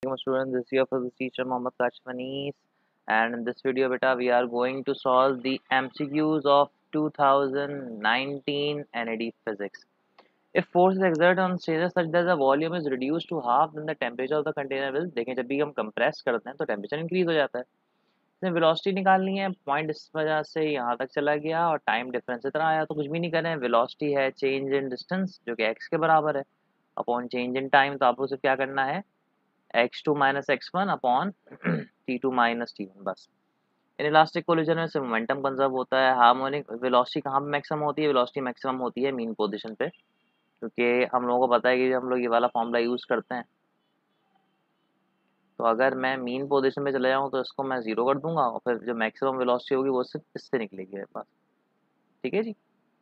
Students, this is your physics teacher Mohammad Kashif Anis, and in this video beta we are going to solve the MCQs of 2019 NAD physics. If force is exerted on stages such that the volume is reduced to half, then the temperature of the container will, देखें जब भी हम compress करते हैं तो temperature increase हो जाता है. इसमें velocity निकालनी है, point इस वजह से यहाँ तक चला गया और time difference इतना आया, तो कुछ भी नहीं करें. velocity है change in distance जो कि x के बराबर है upon change in time, तो आपको सिर्फ क्या करना है x2 minus x1 upon t2 minus t1 बस. इन इलास्टिक कोलिजन में सिर्फ मोमेंटम कंजर्व होता है. हार्मोनिक वेलोसिटी कहाँ पे मैक्सिमम होती है? वेलोसिटी मैक्सिमम होती है मीन पोजीशन पे, क्योंकि हम लोगों को पता है कि हम लोग ये वाला फॉर्मूला यूज़ करते हैं. तो अगर मैं मीन पोजीशन पे चले जाऊँ तो इसको मैं ज़ीरो कर दूंगा और फिर जो मैक्सिमम वेलोसिटी होगी वो सिर्फ इससे निकलेगी मेरे पास. ठीक है जी.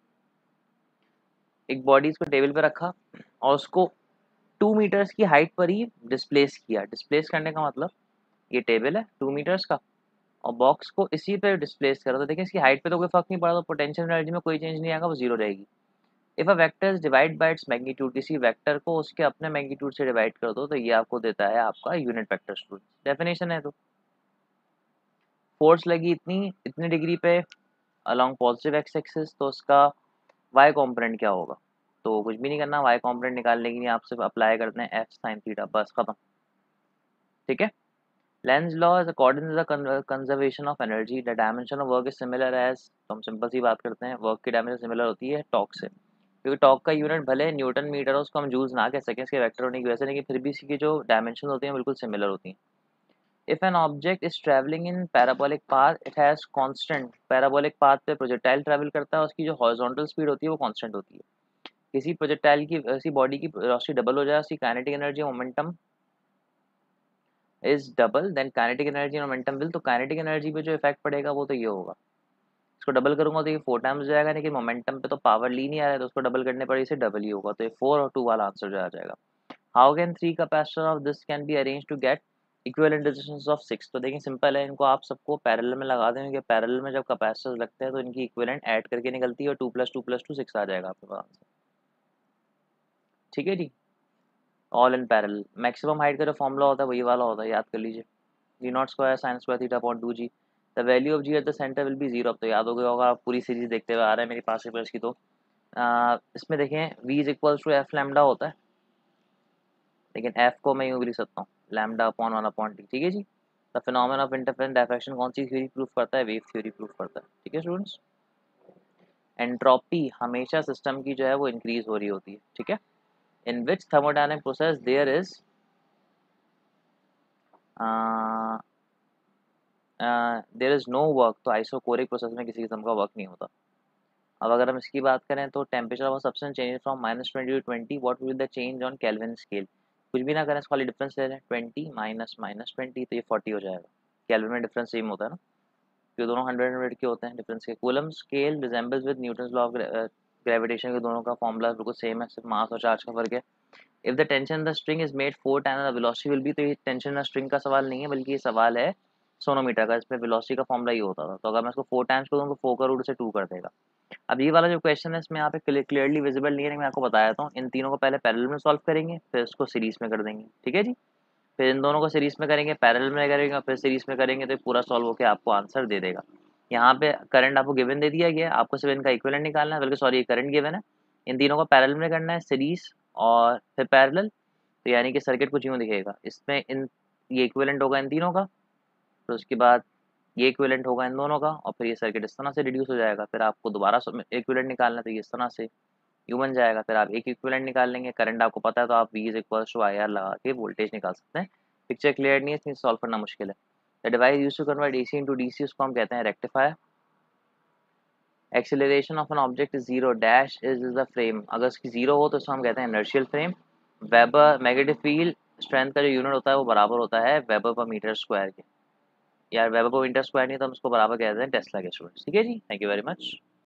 एक बॉडी इसको टेबल पे रखा और उसको 2 मीटर्स की हाइट पर ही डिस्प्लेस किया. डिस्प्लेस करने का मतलब ये टेबल है 2 मीटर्स का और बॉक्स को इसी पे डिस्प्लेस करो, तो देखिए इसकी हाइट पे तो कोई फर्क नहीं पड़ा, तो पोटेंशियल एनर्जी में कोई चेंज नहीं आएगा, वो जीरो रहेगी. If a vector is divide by its magnitude, किसी वेक्टर को उसके अपने मैग्नीट्यूड से डिवाइड कर दो तो ये आपको देता है आपका यूनिट वेक्टर. स्टूडेंट डेफिनेशन है. तो फोर्स लगी इतनी डिग्री पे अलोंग पॉजिटिव एक्स एक्सिस, तो उसका वाई कॉम्पोनेंट क्या होगा? तो कुछ भी नहीं करना, वाई कॉम्पोनेंट निकालने के लिए आप सिर्फ अप्लाई करते हैं एफ साइन थीटा, बस खत्म. ठीक है. Len's law is according to the conservation of energy. The dimension of work is similar as, तो हम सिंपल सी बात करते हैं, वर्क की डायमेंशन सिमिलर होती है टॉक से, क्योंकि टॉक का यूनिट भले न्यूटन मीटर हो, उसको हम जूल्स ना कह सकें इसके वेक्टर होने की वजह से, लेकिन फिर भी इसकी जो डायमेंशन होती हैं बिल्कुल सिमिलर होती हैं. If an object is travelling in parabolic path, it has constant. Parabolic path पे प्रोजेक्टाइल ट्रैवल करता है, उसकी जो हॉरिजॉन्टल स्पीड होती है वो कांस्टेंट होती है. किसी प्रोजेक्टाइल की, किसी बॉडी की वेलोसिटी डबल हो जाए, उसकी kinetic energy momentum is double, then kinetic energy और मोमेंटम विल, तो काइनेटिक एनर्जी पे जो इफेक्ट पड़ेगा वो तो ये होगा. इसको डबल करूंगा तो ये 4 टाइम्स हो जाएगा, लेकिन मोमेंटम पे तो पावर ली नहीं आ रहा है, तो उसको डबल करने पर इसे डबल ही होगा, तो ये 4 और 2 वाला आंसर जो आ जाएगा. How can 3 capacitor of this can be arrange to get equivalent resistance of 6? तो देखिए सिंपल है, इनको आप सबको पैरेलल में लगा देंगे. पैरेलल में जब कैपेसिटर्स लगते हैं तो इनकी इक्विवेलेंट ऐड करके निकलती है और 2 + 2 + 2 6 आ जाएगा आपके पास आंसर. ठीक है जी. All in parallel. Maximum height का जो फॉर्मूला होता है वही वाला होता है, याद कर लीजिए. g0 square sine square theta upon 2g. The value of g at the centre will be 0. अब तो याद हो गया होगा, आप पूरी सीरीज देखते हुए आ रहे हैं मेरे पास पेपर्स की. तो इसमें देखें v is equal to F lambda होता है, लेकिन f को मैं यूँ भी लिख सकता हूँ लैम्डा अपॉन 1 अपॉन t. ठीक है जी. The phenomena of interference diffraction कौन सी थ्योरी प्रूफ करता है? वेव थ्योरी प्रूफ करता है. ठीक है स्टूडेंट्स. एंट्रोपी हमेशा सिस्टम की जो है वो इंक्रीज हो रही होती है. ठीक है. In which thermodynamic process there is there is no work, तो आइसोकोरिक प्रोसेस में किसी किस्म का वर्क नहीं होता. अब अगर हम इसकी बात करें तो temperature of substance change from -20 to 20, what will the change on kelvin scale? कुछ भी ना करें, इसका खाली डिफरेंस ले लें, 20 माइनस -20, तो ये 40 हो जाएगा. केल्विन में डिफरेंस सेम होता है ना, क्योंकि दोनों 100 के होते हैं डिफरेंस के. Coulomb scale resembles with Newton's law of gravitation के दोनों का फॉर्मूला बिल्कुल सेम है, सिर्फ मास और चार्ज का फर्क है. If the tension the string is made 4 times the velocity will be, तो ये टेंशन द स्ट्रिंग का सवाल नहीं है, बल्कि ये सवाल है सोनोमीटर का. इसमें वेलोसिटी का फॉर्मूला ये होता था, तो अगर मैं इसको 4 टाइम्स कर दूँ तो 4 का रूट से 2 कर देगा. अब ये वाला जो क्वेश्चन है इसमें यहाँ पे क्लियरली विजिबल नहीं है, मैं आपको बताया था. इन तीनों को पहले पैरेलल में सॉल्व करेंगे, फिर इसको सीरीज में कर देंगे. ठीक है जी. फिर इन दोनों को सीरीज में करेंगे, पैरेलल में करेंगे, फिर सीरीज में करेंगे, तो पूरा सॉल्व होकर आपको आंसर दे देगा. यहाँ पे करंट आपको गिवन दे दिया गया है, आपको सिर्फ इनका इक्विवेलेंट निकालना है, बल्कि सॉरी करंट गिवन है. इन तीनों को पैरेलल में करना है, सीरीज और फिर पैरेलल. तो यानी कि सर्किट कुछ यूँ दिखेगा. इसमें इन ये इक्विवेलेंट होगा इन तीनों का, तो उसके बाद ये इक्विवेलेंट होगा इन दोनों का, और फिर ये सर्किट इस तरह से रिड्यूस हो जाएगा. फिर आपको दोबारा इक्विवेलेंट निकालना है, तो ये इस तरह से यू बन जाएगा. फिर आप एक इक्विवेलेंट निकाल लेंगे, करंट आपको पता है तो आप V is equal to IR लगा के वोल्टेज निकाल सकते हैं. पिक्चर क्लियर नहीं है, इसमें सॉल्व करना मुश्किल है. The device used to convert AC into DC, उसको हम कहते हैं rectifier. Acceleration of an object is 0 dash is the frame. अगर इसकी 0 हो तो उसको हम कहते हैं inertial frame. Weber magnetic field strength का जो यूनिट होता है वो बराबर होता है वेबर पर मीटर स्क्वायर के. यार वेबर पर मीटर स्क्वायर नहीं, तो हम उसको बराबर कहते हैं टेस्ला के. स्टूडेंट्स ठीक है जी. Thank you very much.